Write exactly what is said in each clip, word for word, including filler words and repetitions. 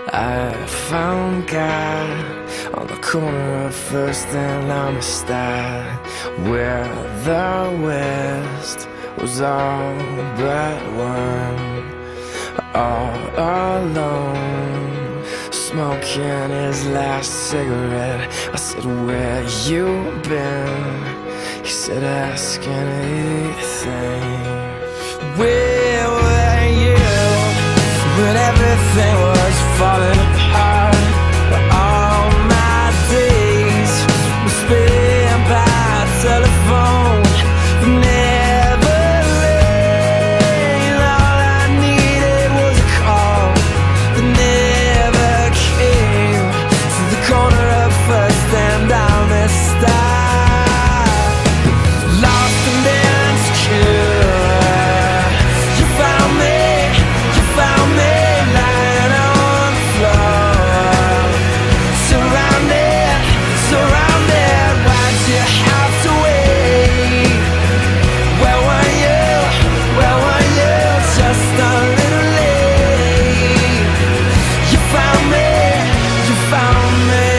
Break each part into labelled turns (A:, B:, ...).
A: I found God on the corner of First and Amistad, where the West was all but one. All alone, smoking his last cigarette. I said, where you been? He said, ask anything. Where were you when everything was falling apart? All my days were spent by telephone. Never late. All I needed was a call that never came. To the corner of First and Amistad, lost and insecure. You found me, you found me lying on the floor, surrounded, surrounded. Why'd you have to wait? Where were you, where were you? Just a little late. You found me, you found me.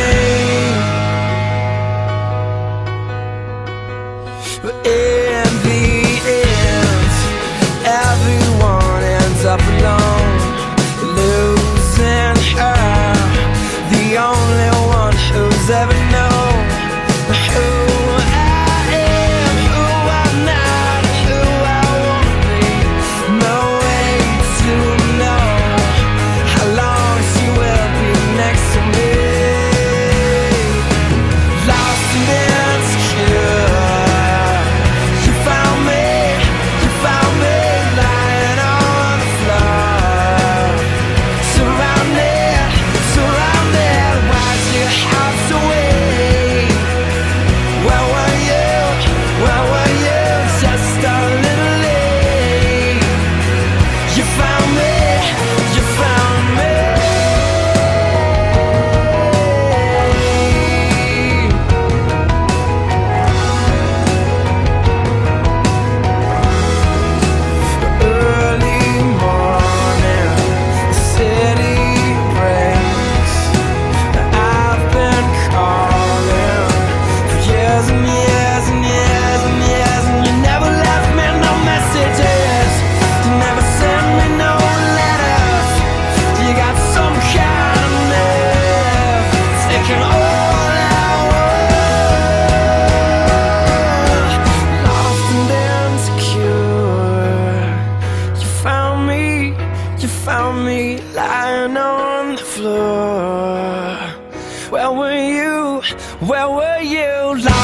A: But in the end, everyone ends up alone, losing her, the only one who's ever known who I am, who I'm not, who I wanna be. No way to know how long she will be next to me. Lost and insecure. You found me, you found me lying on the floor, surrounded, surrounded. Why'd you have to wait? Where were you, where were you? Just a little late. You found me, you found me. Early morning, the city breaks. I've been calling for years and years and years and years, and you never left me no messages. You never sent me no letters. You got some kind of nerve, taking all I want. Lost and insecure. You found me, you found me lying on the floor. Where were you, where were you?